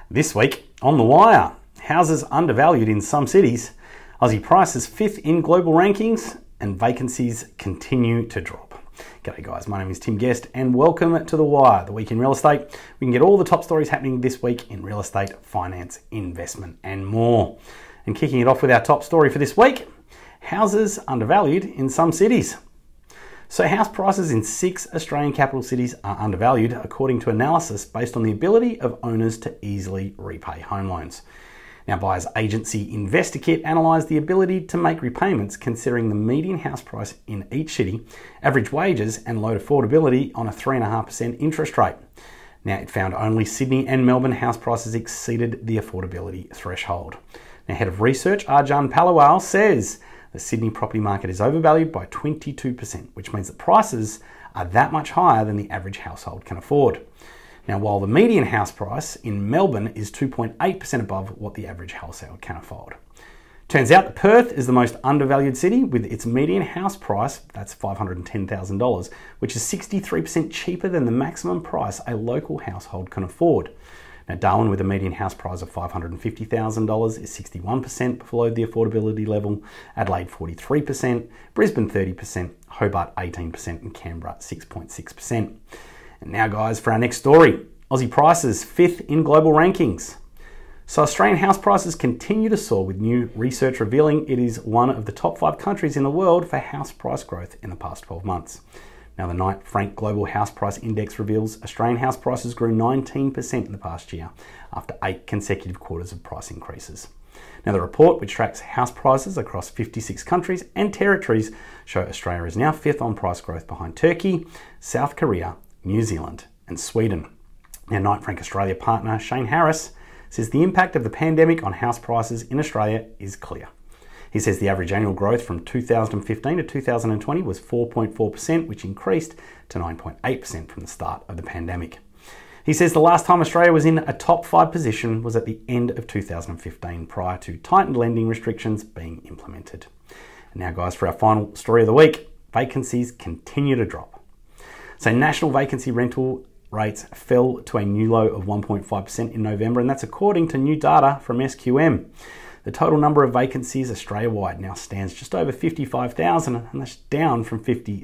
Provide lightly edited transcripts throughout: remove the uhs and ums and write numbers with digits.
This week on The Wire, houses undervalued in some cities, Aussie prices 5th in global rankings, and vacancies continue to drop. G'day guys, my name is Tim Guest and welcome to The Wire, the week in real estate. We can get all the top stories happening this week in real estate, finance, investment and more. And kicking it off with our top story for this week, houses undervalued in some cities. So house prices in 6 Australian capital cities are undervalued according to analysis based on the ability of owners to easily repay home loans. Now, buyer's agency InvestorKit analysed the ability to make repayments considering the median house price in each city, average wages and low affordability on a 3.5% interest rate. Now, it found only Sydney and Melbourne house prices exceeded the affordability threshold. Now, Head of Research Arjan Palawal says the Sydney property market is overvalued by 22%, which means that prices are that much higher than the average household can afford. Now, while the median house price in Melbourne is 2.8% above what the average household can afford. Turns out that Perth is the most undervalued city with its median house price, that's $510,000, which is 63% cheaper than the maximum price a local household can afford. Now, Darwin, with a median house price of $550,000, is 61% below the affordability level, Adelaide 43%, Brisbane 30%, Hobart 18% and Canberra 6.6%. And now guys, for our next story, Aussie prices 5th in global rankings. So Australian house prices continue to soar with new research revealing it is one of the top 5 countries in the world for house price growth in the past 12 months. Now, the Knight Frank Global House Price Index reveals Australian house prices grew 19% in the past year after 8 consecutive quarters of price increases. Now, the report, which tracks house prices across 56 countries and territories, show Australia is now 5th on price growth behind Turkey, South Korea, New Zealand and Sweden. Now, Knight Frank Australia partner Shane Harris says the impact of the pandemic on house prices in Australia is clear. He says the average annual growth from 2015 to 2020 was 4.4%, which increased to 9.8% from the start of the pandemic. He says the last time Australia was in a top 5 position was at the end of 2015, prior to tightened lending restrictions being implemented. And now guys, for our final story of the week, vacancies continue to drop. So national vacancy rental rates fell to a new low of 1.5% in November, and that's according to new data from SQM. The total number of vacancies Australia-wide now stands just over 55,000, and that's down from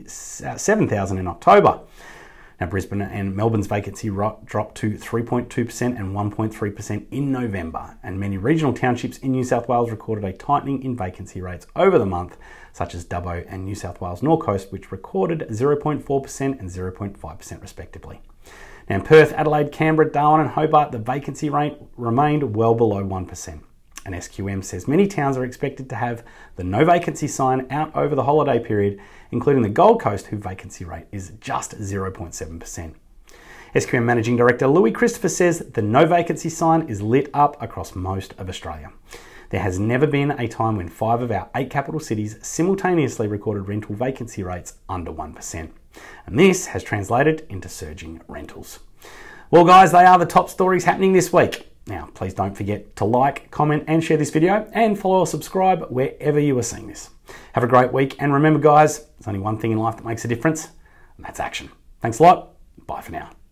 57,000 in October. Now, Brisbane and Melbourne's vacancy dropped to 3.2% and 1.3% in November, and many regional townships in New South Wales recorded a tightening in vacancy rates over the month, such as Dubbo and New South Wales North Coast, which recorded 0.4% and 0.5% respectively. Now, in Perth, Adelaide, Canberra, Darwin and Hobart, the vacancy rate remained well below 1%. And SQM says many towns are expected to have the no vacancy sign out over the holiday period, including the Gold Coast, whose vacancy rate is just 0.7%. SQM Managing Director Louis Christopher says the no vacancy sign is lit up across most of Australia. There has never been a time when 5 of our 8 capital cities simultaneously recorded rental vacancy rates under 1%. And this has translated into surging rentals. Well guys, they are the top stories happening this week. Now, please don't forget to like, comment and share this video and follow or subscribe wherever you are seeing this. Have a great week, and remember guys, there's only one thing in life that makes a difference, and that's action. Thanks a lot. Bye for now.